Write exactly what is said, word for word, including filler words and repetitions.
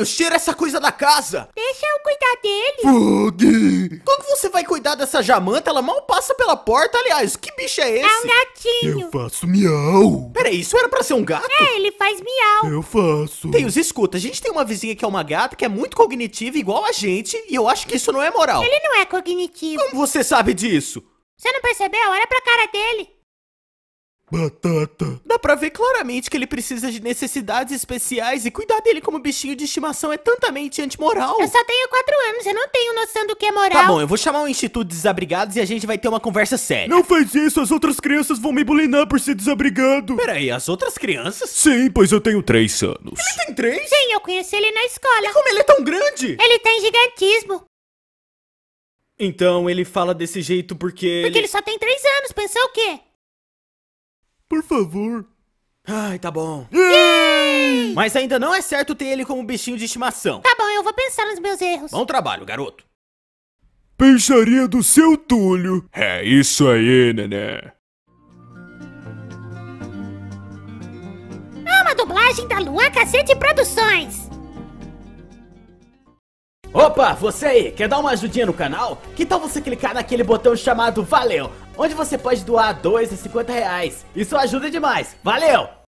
Tails, tira essa coisa da casa! Deixa eu cuidar dele. Fog! Como que você vai cuidar dessa jamanta? Ela mal passa pela porta, aliás, que bicho é esse? É um gatinho. Eu faço miau! Peraí, isso era pra ser um gato? É, ele faz miau. Eu faço! Tails, escuta, a gente tem uma vizinha que é uma gata, que é muito cognitiva, igual a gente, e eu acho que isso não é moral. Ele não é cognitivo. Como você sabe disso? Você não percebeu? Olha pra cara dele. Batata! Dá pra ver claramente que ele precisa de necessidades especiais e cuidar dele como bichinho de estimação é tantamente antimoral. Eu só tenho quatro anos, eu não tenho noção do que é moral. Tá bom, eu vou chamar o Instituto de Desabrigados e a gente vai ter uma conversa séria. Não faz isso, as outras crianças vão me bulinar por ser desabrigado! Peraí, as outras crianças? Sim, pois eu tenho três anos. Ele tem três? Sim, eu conheci ele na escola. Como ele é tão grande? Ele tem gigantismo. Então ele fala desse jeito porque... Porque ele só tem três anos, pensou o quê? Por favor. Ai, tá bom. Yay! Mas ainda não é certo ter ele como bichinho de estimação. Tá bom, eu vou pensar nos meus erros. Bom trabalho, garoto. Peixaria do seu Túlio. É isso aí, nené. É uma dublagem da Luan Cacete Produções. Opa, você aí, quer dar uma ajudinha no canal? Que tal você clicar naquele botão chamado Valeu, onde você pode doar dois a cinquenta reais. Isso ajuda demais. Valeu!